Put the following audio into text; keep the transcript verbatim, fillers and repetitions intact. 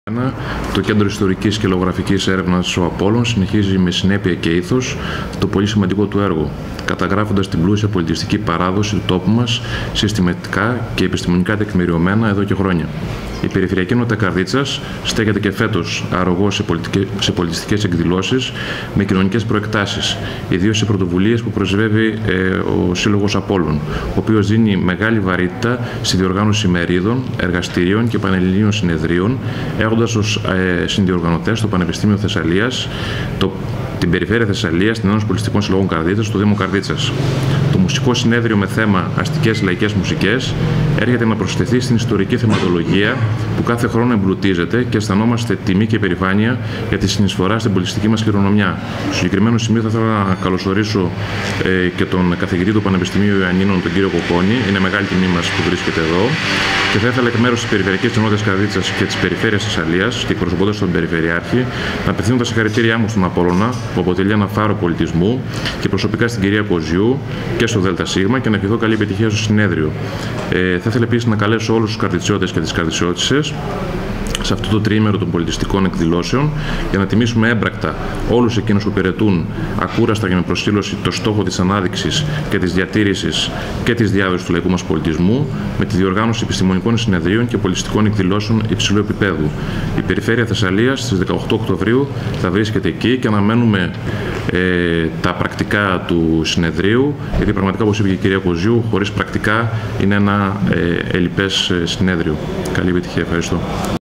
Το Κέντρο Ιστορικής και Λογογραφικής Έρευνας ο Απόλλων συνεχίζει με συνέπεια και ήθος το πολύ σημαντικό του έργο, καταγράφοντας την πλούσια πολιτιστική παράδοση του τόπου μας συστηματικά και επιστημονικά τεκμηριωμένα εδώ και χρόνια. Η Περιφερειακή Ενότητα Καρδίτσας στέκεται και φέτος αρρωγός σε, σε πολιτιστικές εκδηλώσεις με κοινωνικές προεκτάσεις, ιδίως σε πρωτοβουλίες που προσβεύει ε, ο Σύλλογος Απόλλων, ο οποίος δίνει μεγάλη βαρύτητα στη διοργάνωση ημερίδων, εργαστηρίων και πανελληνίων συνεδρίων, έχοντας ως ε, συνδιοργανωτές το Πανεπιστήμιο Θεσσαλίας, το, την Περιφέρεια Θεσσαλίας, την Ένωση Πολιτιστικών Συλλόγων Καρδίτσας, το Δήμο Καρδίτσας. Το μουσικό συνέδριο με θέμα αστικές λαϊκές μουσικές έρχεται να προσθεθεί στην ιστορική θεματολογία που κάθε χρόνο εμπλουτίζεται και αισθανόμαστε τιμή και περηφάνεια για τη συνεισφορά στην πολιτιστική μας κληρονομιά. Στο συγκεκριμένο σημείο θα ήθελα να καλωσορίσω ε, και τον καθηγητή του Πανεπιστημίου Ιωαννίνων, τον κύριο Κοκόνη. Είναι μεγάλη τιμή μας που βρίσκεται εδώ. Και θα ήθελα εκ μέρους της Περιφερειακής Ενότητας Καρδίτσας και της Περιφέρειας Θεσσαλίας και εκπροσωπώντας τον Περιφερειάρχη, να απευθύνω τα συγχαρητήριά μου στον Απόλλωνα, που αποτελεί ένα φάρο πολιτισμού, και προσωπικά στην κυρία Κοζιού και στο ΔΣ, και να ευχηθώ καλή επιτυχία στο συνέδριο. Ε, θα ήθελα επίσης να καλέσω όλους τους καρδιτσιώτες και τις καρδιτσιώτισσες σε αυτό το τριήμερο των πολιτιστικών εκδηλώσεων για να τιμήσουμε έμπρακτα όλους εκείνους που υπηρετούν ακούραστα για με προσήλωση το στόχο της ανάδειξης και της διατήρησης και της διάδοσης του λαϊκού μας πολιτισμού με τη διοργάνωση επιστημονικών συνεδρίων και πολιτιστικών εκδηλώσεων υψηλού επίπεδου. Η Περιφέρεια Θεσσαλίας στις δεκαοκτώ Οκτωβρίου θα βρίσκεται εκεί και αναμένουμε ε, τα πρακτικά του συνεδρίου, γιατί πραγματικά, όπως είπε και η κυρία Κοζιού, χωρίς πρακτικά είναι ένα ε, ελλειπές συνέδριο. Καλή επιτυχία. Ευχαριστώ.